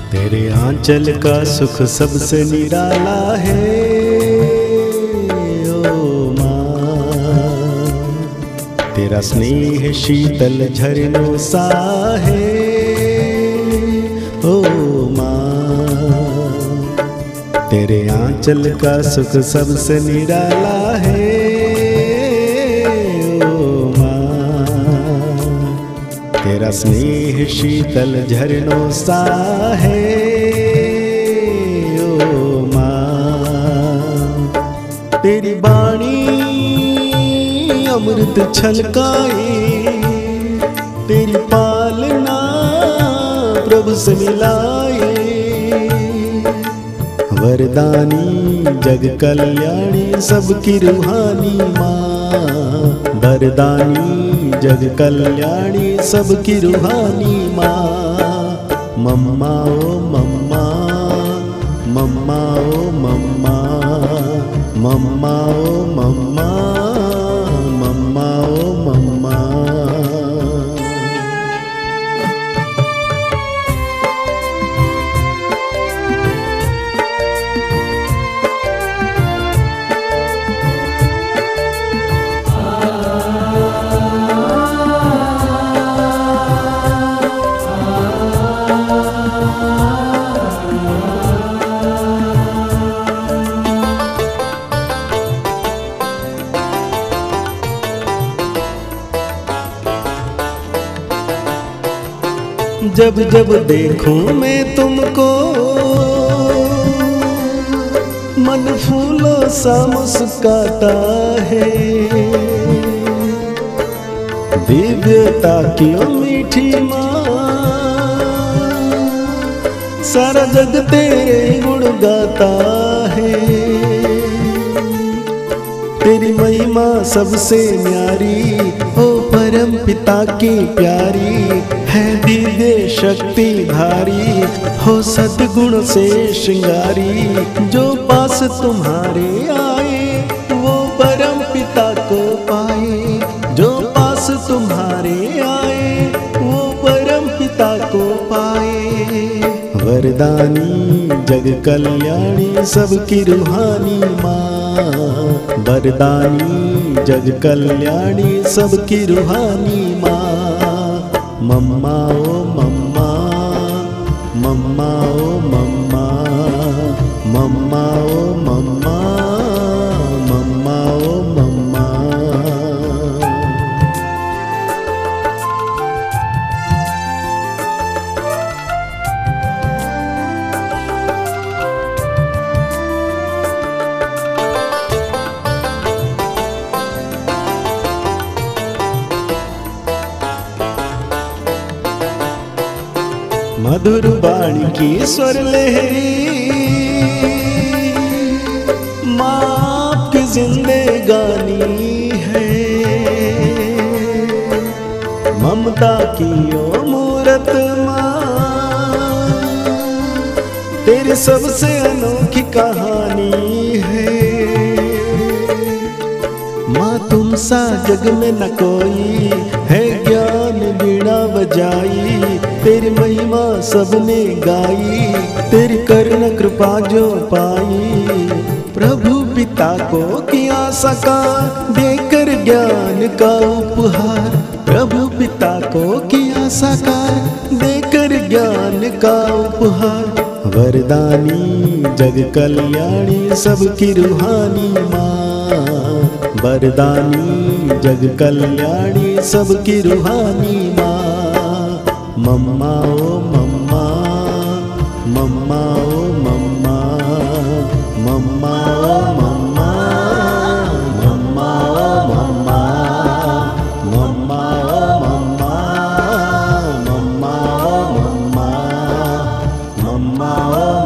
तेरे आंचल का सुख सबसे निराला है ओ माँ। तेरा स्नेह शीतल झरनों सा है ओ माँ। तेरे आंचल का सुख सबसे निराला है ओ माँ। तेरा स्नेह शीतल झरनों सा है ओ माँ। तेरी बाणी अमृत छलकाए, तेरी पालना प्रभु से मिलाए। वरदानी जग कल्याणी सबकी रूहानी माँ। वरदानी जग कल्याणी सबकी रूहानी माँ। मम्मा ओ मम्मा, मम्मा ओ मम्मा, मम्मा ओ मम्मा, मम्मा ओ मम्मा। जब जब देखूं मैं तुमको मन फूलों सा मुस्काता है। दिव्यता की ओ मीठी माँ, सारा जग तेरे गुण गाता है। तेरी महिमा सबसे न्यारी ओ परम पिता की प्यारी है। दिव्य शक्ति धारी हो सद्गुण से श्रृंगारी। जो पास तुम्हारे आए वो परम पिता को पाए। जो पास तुम्हारे आए वो परम पिता को पाए। वरदानी जग कल्याणी सबकी रूहानी माँ। वरदानी जग कल्याणी सबकी रूहानी माँ। मम्मा ओ मम्मा, मम्मा ओ मम्मा, मम्मा ओ मम्मा, मम्मा ओ मम्मा। मधुर वाणी की स्वर लहरी माँ आपकी जिंदगानी है। ममता की ओ मूरत माँ, तेरी सबसे अनोखी कहानी है। माँ तुम सा जग में न कोई है, ज्ञान बीणा बजाई। तेरी महिमा सबने गाई, तेरी करुणा कृपा जो पाई। प्रभु पिता को किया साकार देकर ज्ञान का उपहार। प्रभु पिता को किया साकार देकर ज्ञान का उपहार। वरदानी जग कल्याणी सबकी रूहानी माँ। वरदानी जग कल्याणी सबकी रूहानी माँ। मम्मा ओ मम्मा, मम्मा ओ मम्मा, मम्मा ओ मम्मा, मम्मा ओ मम्मा, मम्मा ओ मम्मा, मम्मा ओ मम्मा, मम्मा ओ